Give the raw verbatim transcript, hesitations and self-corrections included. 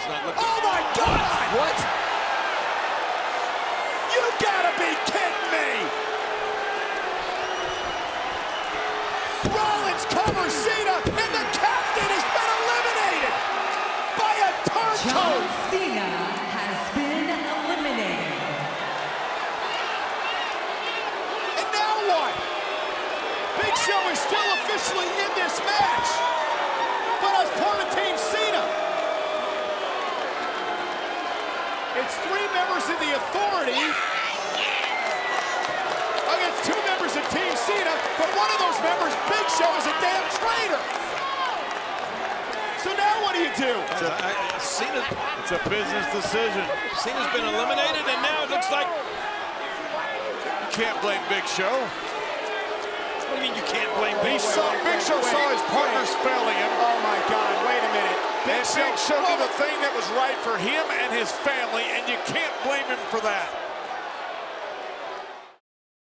not looking. Oh my God! What? You gotta be kidding me! Rollins covers Cena, and the captain has been eliminated by a turncoat. John Cena has been eliminated. And now what? Big Show is still officially in this match, but as part of Team Cena. It's three members of the Authority against two members of Team Cena, but one of those members, Big Show, is a damn traitor. So now what do you do? It's a, I, I, Cena, It's a business decision. Cena's been eliminated, and now it looks like... You can't blame Big Show. What do you mean you can't blame He Big saw, Show? Big Show saw his partners failing him. Oh my God, wait a minute. Big Show did the thing that was right for him and his family, and you can't blame him for that.